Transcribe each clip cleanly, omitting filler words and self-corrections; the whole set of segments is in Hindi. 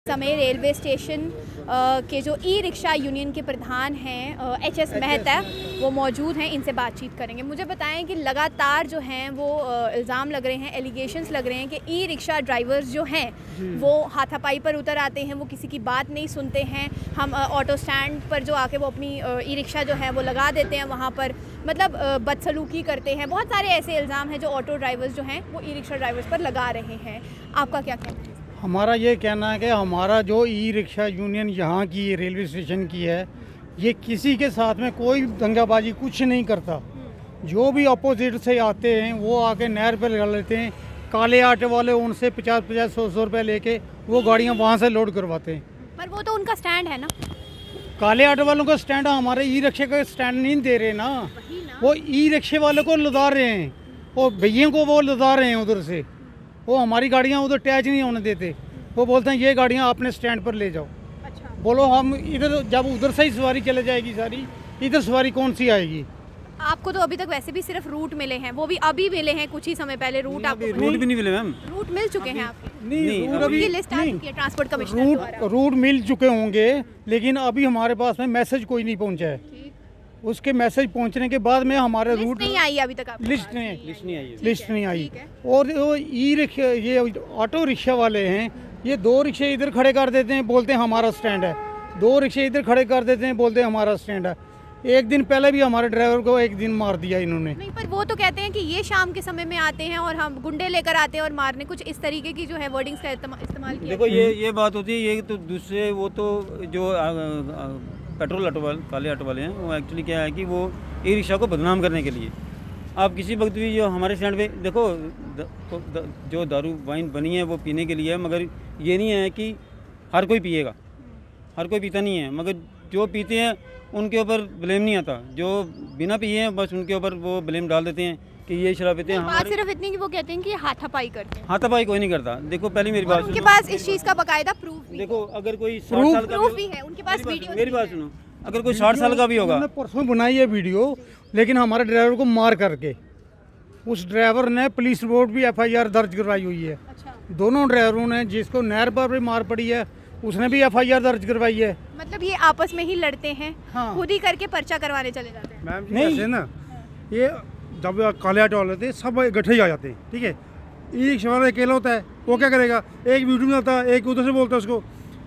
समय रेलवे स्टेशन के जो ई रिक्शा यूनियन के प्रधान हैं HS मेहता, वो मौजूद हैं, इनसे बातचीत करेंगे। मुझे बताएं कि लगातार जो हैं वो इल्ज़ाम लग रहे हैं, एलिगेशंस लग रहे हैं कि ई रिक्शा ड्राइवर्स जो हैं वो हाथापाई पर उतर आते हैं, वो किसी की बात नहीं सुनते हैं। हम ऑटो स्टैंड पर जो आके वो अपनी ई रिक्शा जो है वो लगा देते हैं, वहाँ पर मतलब बदसलूकी करते हैं। बहुत सारे ऐसे इल्ज़ाम हैं जो ऑटो ड्राइवर्स जो हैं वो ई रिक्शा ड्राइवर्स पर लगा रहे हैं। आपका क्या कहना है? हमारा ये कहना है कि हमारा जो ई रिक्शा यूनियन यहाँ की रेलवे स्टेशन की है, ये किसी के साथ में कोई दंगाबाजी कुछ नहीं करता। जो भी अपोजिट से आते हैं वो आके नहर पर लगा लेते हैं। काले आटे वाले उनसे 50-50, 100-100 रुपये लेके वो गाड़ियाँ वहाँ से लोड करवाते हैं। पर वो तो उनका स्टैंड है ना। काले आटे वालों का स्टैंड हमारे ई रिक्शे का स्टैंड नहीं दे रहे ना, वो ई रिक्शे वालों को लदा रहे हैं और भैया को वो लदा रहे हैं उधर से। वो हमारी गाड़ियाँ उधर अटैच नहीं होने देते। वो बोलते हैं ये गाड़ियाँ अपने स्टैंड पर ले जाओ। अच्छा। बोलो हम इधर, जब उधर से ही सवारी चले जाएगी सारी, इधर सवारी कौन सी आएगी? आपको तो अभी तक वैसे भी सिर्फ रूट मिले हैं, वो भी अभी मिले हैं कुछ ही समय पहले। रूट आपको रूट भी नहीं मिले मैम। रूट मिल चुके हैं आपके? नहीं, रूट अभी लिस्ट आ चुकी है ट्रांसपोर्ट कमिश्नर द्वारा। रूट मिल चुके होंगे, लेकिन अभी हमारे पास में मैसेज कोई नहीं पहुँचा है। उसके मैसेज पहुंचने के बाद में हमारे रूट नहीं आई अभी तक आपको? लिस्ट नहीं आई। और वो ई रिक्शा, ये ऑटो रिक्शा वाले हैं, ये 2 रिक्शे इधर खड़े कर देते हैं, बोलते हैं हमारा स्टैंड है। 2 रिक्शे इधर खड़े कर देते हैं, बोलते हैं हमारा स्टैंड है। एक दिन पहले भी हमारे ड्राइवर को एक दिन मार दिया इन्होंने। नहीं, पर वो तो कहते हैं कि ये शाम के समय में आते हैं और हम गुंडे लेकर आते हैं और मारने, कुछ इस तरीके की जो है वर्डिंग्स का इस्तेमाल किया। देखो ये बात होती है, ये तो दूसरे वो तो जो पेट्रोल ऑटो वाले, काले ऑटो वाले हैं, वो एक्चुअली क्या है कि वो ई रिक्शा को बदनाम करने के लिए आप किसी वक्त भी जो हमारे स्टैंड पे देखो जो दारू वाइन बनी है वो पीने के लिए है, मगर ये नहीं है कि हर कोई पिएगा, हर कोई पीता नहीं है। मगर जो पीते हैं उनके ऊपर ब्लेम नहीं आता, जो बिना पिए हैं बस उनके ऊपर वो ब्लेम डाल देते हैं कि ये शराब पीते हैं। बात सिर्फ इतनी कि वो कहते हैं कि हाथापाई करते हैं। हाथापाई कोई नहीं करता। देखो पहले मेरी बात सुनो, उनके पास इस चीज़ का बकायदा प्रूफ भी। देखो अगर कोई 60 साल का प्रूफ भी है उनके पास, वीडियो। मेरी बात सुनो, अगर कोई 60 साल का भी होगा। परसों बनाई है वीडियो, लेकिन हमारे ड्राइवर को मार करके उस ड्राइवर ने पुलिस रिपोर्ट भी FIR दर्ज करवाई हुई है। अच्छा। दोनों ड्राइवरों ने, जिसको नहर पर भी मार पड़ी है उसने भी FIR दर्ज करवाई है। मतलब ये आपस में ही लड़ते हैं। हाँ। खुद ही करके पर्चा करवाने चले जाते हैं। मैम नहीं ऐसे ना, ये जब काले ऑटो वाले थे सब इकट्ठे ही आ जाते हैं, ठीक है। ई रिक्शा वाला अकेला होता है, वो क्या करेगा? एक वीडियो में आता है, एक उधर से बोलता है उसको।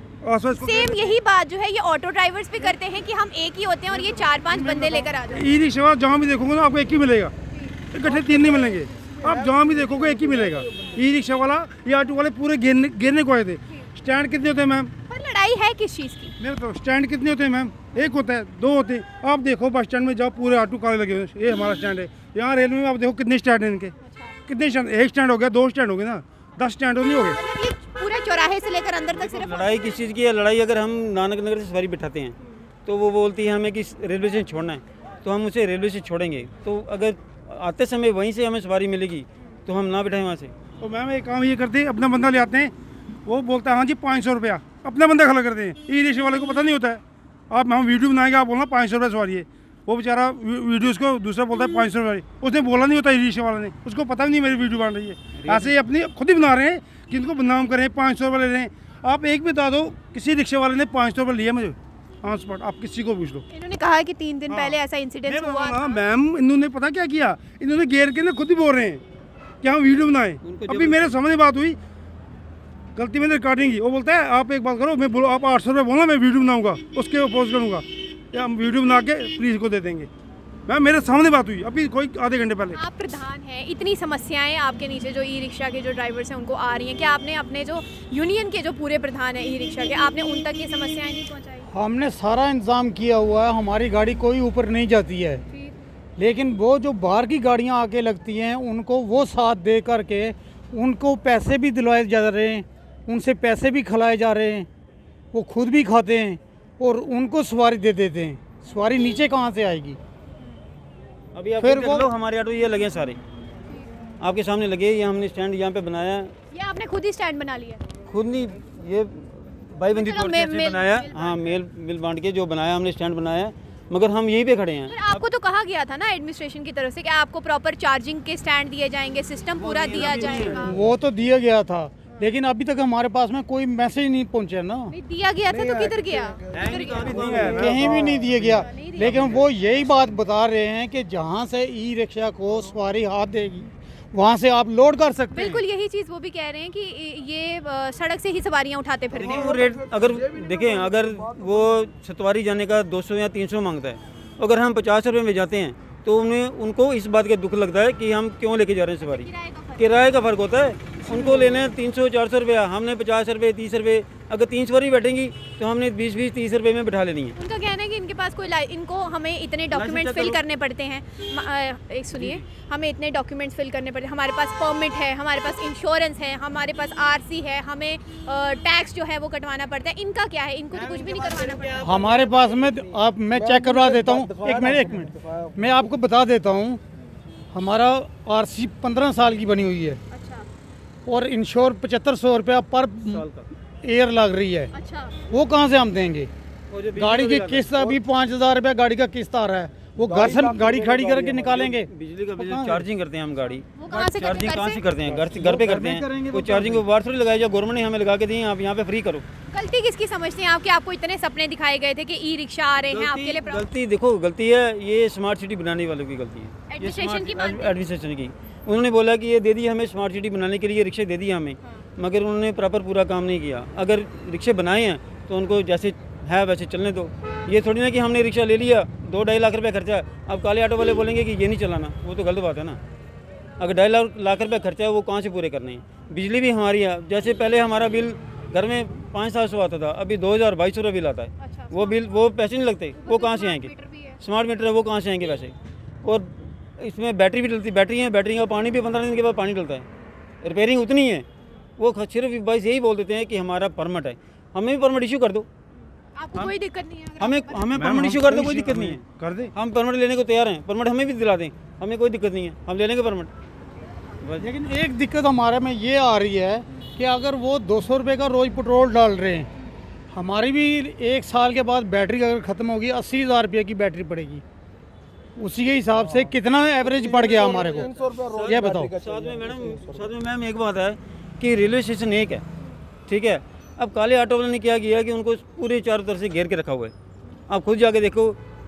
सेम यही बात जो है ये ऑटो ड्राइवर्स भी करते हैं कि हम एक ही होते हैं और ये 4-5 बंदे लेकर आ जाते हैं। ई रिक्शा वाला जहाँ भी देखोगे ना आपको एक ही मिलेगा, इकट्ठे 3 नहीं मिलेंगे। आप जहाँ भी देखोगे एक ही मिलेगा। ई रिक्शा वाला या ऑटो वाले पूरे गिरने को आए थे। स्टैंड कितने होते हैं मैम? पर लड़ाई है किस चीज़ की? मेरे तो स्टैंड कितने होते हैं मैम? एक होता है, 2 होते हैं। आप देखो बस स्टैंड में जाओ, पूरे ऑटो काले लगे हुए हैं। ये हमारा स्टैंड है। यहाँ रेलवे में आप देखो कितने स्टैंड हैं इनके। कितने स्टैंड? एक स्टैंड हो गया, 2 स्टैंड हो गए ना, 10 स्टैंड नहीं हो गए। ये पूरे चौराहे से लेकर अंदर तक सिर्फ लड़ाई किस चीज़ की है? लड़ाई अगर हम नानक नगर से सवारी बिठाते हैं तो वो बोलती है हमें कि रेलवे स्टेशन छोड़ना है, तो हम उसे रेलवे स्टेशन छोड़ेंगे। तो अगर आते समय वहीं से हमें सवारी मिलेगी तो हम ना बिठाएं वहाँ से। तो मैम एक काम ये करते हैं, अपना बंदा ले आते हैं, वो बोलता है हाँ जी 500 रुपया, अपना बंदा खड़ा करते हैं। ई रिक्शे वाले को पता नहीं होता है। आप हम वीडियो बनाएंगे, आप बोलना 500 रुपये सवारी है। वो बेचारा वीडियो उसको दूसरा बोलता है 500 रुपये, उसने बोला नहीं होता ई रिक्शे वाले ने, उसको पता भी नहीं मेरी वीडियो बन रही है। ऐसे ही अपनी खुद ही बना रहे हैं कि इनको बदनाम करें, 500 रुपये ले रहे हैं। आप एक भी बता दो किसी रिक्शे वाले ने 500 रुपये लिया मुझे ऑन स्पॉट, आप किसी को पूछ लो। इन्होंने कहा कि 3 दिन पहले ऐसा इंसिडेंट हुआ। हाँ मैम, इन्होंने पता क्या किया, इन्होंने घेर के ना खुद ही बोल रहे हैं कि हम वीडियो बनाए। अभी मेरे सामने बात हुई, गलती मैंने रिकॉर्डिंग की। वो बोलता है आप एक बात करो, मैं बोलो आप 800 रुपये बोलना, मैं वीडियो बनाऊंगा, उसके पोस्ट करूंगा, या हम वीडियो बना के पुलिस को दे देंगे। मैम मेरे सामने बात हुई अभी कोई आधे घंटे पहले। आप प्रधान हैं, इतनी समस्याएं आपके नीचे जो ई रिक्शा के जो ड्राइवर्स हैं उनको आ रही हैं, क्या आपने अपने जो यूनियन के जो पूरे प्रधान हैं ई रिक्शा के, आपने उन तक ये समस्याएं नहीं पहुँचाई? हमने सारा इंतजाम किया हुआ है, हमारी गाड़ी कोई ऊपर नहीं जाती है, लेकिन वो जो बाहर की गाड़ियाँ आके लगती हैं उनको वो साथ दे करके उनको पैसे भी दिलवाए जा रहे हैं, उनसे पैसे भी खिलाए जा रहे हैं, वो खुद भी खाते हैं और उनको सवारी दे देते हैं। सवारी नीचे कहाँ से आएगी? अभी आप फिर वो हमारे ऑटो ये लगे सारे आपके सामने लगे, ये हमने स्टैंड यहाँ पे बनाया। ये आपने खुद ही स्टैंड बना लिया? खुद नहीं, ये भाईबंदी तौर से बनाया। हाँ, मिल बांट के जो बनाया हमने स्टैंड बनाया, मगर हम यहीं पे खड़े हैं। आपको तो कहा गया था ना एडमिनिस्ट्रेशन की तरफ से कि आपको प्रॉपर चार्जिंग के स्टैंड दिए जाएंगे, सिस्टम पूरा दिया जाएगा। वो तो दिया गया था, लेकिन अभी तक हमारे पास में कोई मैसेज नहीं पहुंचा ना, नहीं दिया गया था तो किधर गया? कहीं भी नहीं दिया गया। लेकिन वो यही बात बता रहे हैं कि जहाँ से ई रिक्शा को सवारी हाथ देगी वहाँ से आप लोड कर सकते हैं। बिल्कुल यही चीज़ वो भी कह रहे हैं कि ये सड़क से ही सवारियां उठाते फिर वो रेट अगर देखें, अगर वो सतवारी जाने का 200 या 300 मांगता है, अगर हम 50 रुपये में जाते हैं तो उनको इस बात का दुख लगता है कि हम क्यों लेके जा रहे हैं सवारी। किराए का फ़र्क होता है, उनको लेने 300-400 रुपया, हमने 50 रुपये 30 रुपये। अगर 3 सवारी बैठेंगी तो हमने 20-20 30 रुपये में बैठा लेनी है। उनका कहना है कि इनके पास कोई इनको हमें इतने डॉक्यूमेंट्स फिल करने पड़ते हैं। एक सुनिए, हमें इतने डॉक्यूमेंट्स फिल करने पड़ते हैं, हमारे पास परमिट है, हमारे पास इंश्योरेंस है, हमारे पास आरसी है, हमें टैक्स जो है वो कटवाना पड़ता है। इनका क्या है? इनको तो कुछ भी नहीं करवाना पड़ता। हमारे पास में आप मैं चेक करवा देता हूँ, एक मिनट मैं आपको बता देता हूँ। हमारा आरसी 15 साल की बनी हुई है और इंश्योर 7500 रुपया पर ईयर लग रही है। अच्छा, वो कहाँ से हम देंगे? गाड़ी की किस्त अभी 5000 रुपया गाड़ी का किस्त आ रहा है, वो घर से गाड़ी खड़ी करके निकालेंगे। बिजली का बिल चार्जिंग करते हैं हम गाड़ी, वो कहाँ से चार्जिंग कहाँ से करते हैं? घर पे करते हैं। वो चार्जिंग को बाहर थोड़ी लगाई, जो गवर्नमेंट ने हमें लगा के दी, आप यहाँ पे फ्री करो। गलती किसकी समझते हैं आप कि आपको इतने सपने दिखाए गए थे कि ई रिक्शा आ रहे हैं आपके लिए? गलती देखो, गलती है ये स्मार्ट सिटी बनाने वालों की गलती है, एडमिनिस्ट्रेशन की मानते हैं। एडमिनिस्ट्रेशन की। उन्होंने बोला कि ये दे दी हमें स्मार्ट सिटी बनाने के लिए, रिक्शे दे दिए हमें, मगर उन्होंने प्रॉपर पूरा काम नहीं किया। अगर रिक्शे बनाए हैं तो उनको जैसे है वैसे चलने दो। ये थोड़ी ना कि हमने रिक्शा ले लिया 2-2.5 लाख रुपये खर्चा, अब काले ऑटो वाले बोलेंगे कि ये नहीं चलाना, वो तो गलत बात है ना। अगर 2.5 लाख रुपये खर्चा है वो कहाँ से पूरे करने हैं? बिजली भी हमारी है, जैसे पहले हमारा बिल घर में 500-700 आता था, अभी 2000-2200 रुपये बिल आता है। अच्छा, वो बिल वो पैसे नहीं लगते, वो कहाँ से आएंगे? स्मार्ट मीटर है, वो कहाँ से आएंगे पैसे? और इसमें बैटरी भी डलती, बैटरी का पानी भी 15 दिन के बाद पानी डलता है, रिपेयरिंग उतनी है। वो सिर्फ बस यही बोल देते हैं कि हमारा परमिट है, हमें भी परमिट इशू कर दो, आपको कोई दिक्कत नहीं है? हमें परमिट इशू कर दो, कोई दिक्कत नहीं है, कर दे। हम परमिट लेने को तैयार हैं, परमिट हमें भी दिला दें, हमें कोई दिक्कत नहीं है, हम ले लेंगे परमिट। लेकिन एक दिक्कत हमारे में ये आ रही है कि अगर वो 200 रुपये का रोज़ पेट्रोल डाल रहे हैं, हमारी भी 1 साल के बाद बैटरी अगर ख़त्म होगी 80,000 रुपये की बैटरी पड़ेगी। उसी के हिसाब से कितना एवरेज पड़ गया हमारे को, ये बताओ। साथ में मैम एक बात है कि रेलवे स्टेशन एक है, ठीक है। अब काले ऑटो वाले ने क्या किया कि उनको पूरे चारों तरफ से घेर के रखा हुआ है। आप खुद जाके देखो,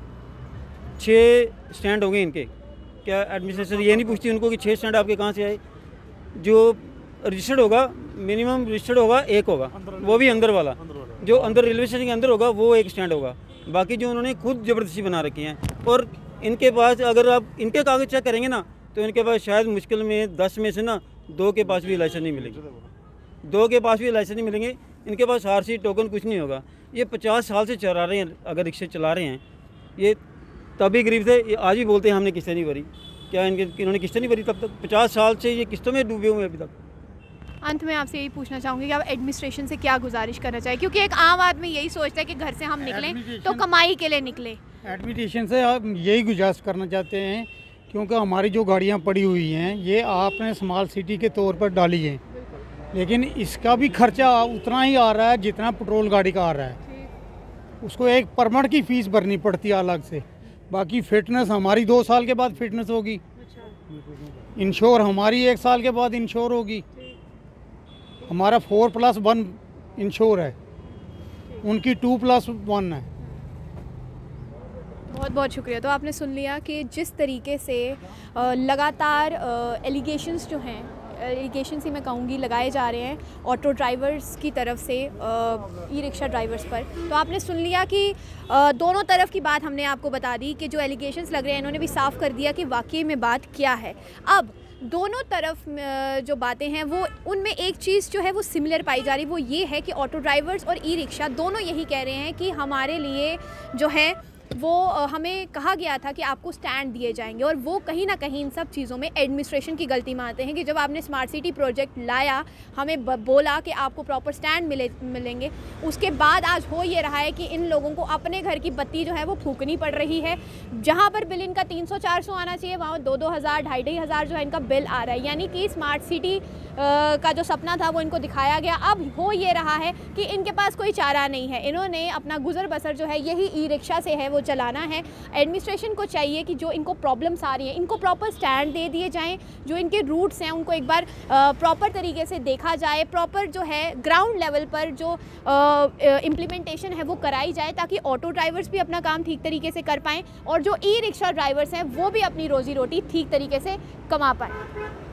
6 स्टैंड होंगे इनके। क्या एडमिनिस्ट्रेशन ये नहीं पूछती उनको कि 6 स्टैंड आपके कहाँ से आए? जो रजिस्टर्ड होगा, मिनिमम रजिस्टर्ड होगा 1 होगा, वो भी अंदर वाला, जो अंदर रेलवे स्टेशन के अंदर होगा वो 1 स्टैंड होगा। बाकी जो उन्होंने खुद ज़बरदस्ती बना रखी हैं। और इनके पास अगर आप इनके कागज़ चेक करेंगे ना तो इनके पास शायद मुश्किल में 10 में से ना 2 के पास भी लाइसेंस नहीं मिलेंगे, 2 के पास भी लाइसेंस नहीं मिलेंगे। इनके पास आरसी टोकन कुछ नहीं होगा। ये 50 साल से चला रहे हैं, अगर रिक्शे चला रहे हैं, ये तभी गरीब थे, ये आज भी बोलते हैं हमने किस्तें नहीं भरी। क्या इन्होंने किस्तें नहीं भरी तब तक? 50 साल से ये किस्तों में डूबे हुए हैं अभी तक। अंत में आपसे यही पूछना चाहूँगी कि आप एडमिनिस्ट्रेशन से क्या गुजारिश करना चाहिए, क्योंकि एक आम आदमी यही सोचता है कि घर से हम निकलें तो कमाई के लिए निकले। एडमिनिस्ट्रेशन से हम यही गुजारिश करना चाहते हैं, क्योंकि हमारी जो गाड़ियाँ पड़ी हुई हैं ये आपने स्मार्ट सिटी के तौर पर डाली हैं, लेकिन इसका भी खर्चा उतना ही आ रहा है जितना पेट्रोल गाड़ी का आ रहा है। उसको एक परमिट की फ़ीस भरनी पड़ती है अलग से। बाकी फिटनेस हमारी 2 साल के बाद फिटनेस होगी, इंश्योर हमारी 1 साल के बाद इंश्योर होगी। हमारा 4+1 इंश्योर है, उनकी 2+1 है। बहुत बहुत शुक्रिया। तो आपने सुन लिया कि जिस तरीके से लगातार एलिगेशंस जो हैं, एलिगेशंस ही मैं कहूँगी, लगाए जा रहे हैं ऑटो ड्राइवर्स की तरफ से ई रिक्शा ड्राइवर्स पर। तो आपने सुन लिया कि दोनों तरफ की बात हमने आपको बता दी कि जो एलिगेशंस लग रहे हैं इन्होंने भी साफ़ कर दिया कि वाकई में बात क्या है। अब दोनों तरफ जो बातें हैं वो उनमें एक चीज़ जो है वो सिमिलर पाई जा रही, वो ये है कि ऑटो ड्राइवर्स और ई रिक्शा दोनों यही कह रहे हैं कि हमारे लिए जो है वो हमें कहा गया था कि आपको स्टैंड दिए जाएंगे, और वो कहीं ना कहीं इन सब चीज़ों में एडमिनिस्ट्रेशन की गलती मानते हैं कि जब आपने स्मार्ट सिटी प्रोजेक्ट लाया, हमें बोला कि आपको प्रॉपर स्टैंड मिलेंगे, उसके बाद आज हो ये रहा है कि इन लोगों को अपने घर की बत्ती जो है वो फूकनी पड़ रही है। जहाँ पर बिल इनका 300-400 आना चाहिए वहाँ 2-2 हज़ार 2,500 जो है इनका बिल आ रहा है। यानी कि स्मार्ट सिटी का जो सपना था वो इनको दिखाया गया। अब हो ये रहा है कि इनके पास कोई चारा नहीं है, इन्होंने अपना गुजर बसर जो है यही ई रिक्शा से है वो चलाना है। एडमिनिस्ट्रेशन को चाहिए कि जो इनको प्रॉब्लम्स आ रही हैं इनको प्रॉपर स्टैंड दे दिए जाएं, जो इनके रूट्स हैं उनको एक बार प्रॉपर तरीके से देखा जाए, प्रॉपर जो है ग्राउंड लेवल पर जो इम्प्लीमेंटेशन है वो कराई जाए, ताकि ऑटो ड्राइवर्स भी अपना काम ठीक तरीके से कर पाएँ और जो ई रिक्शा ड्राइवर्स हैं वो भी अपनी रोज़ी रोटी ठीक तरीके से कमा पाएँ।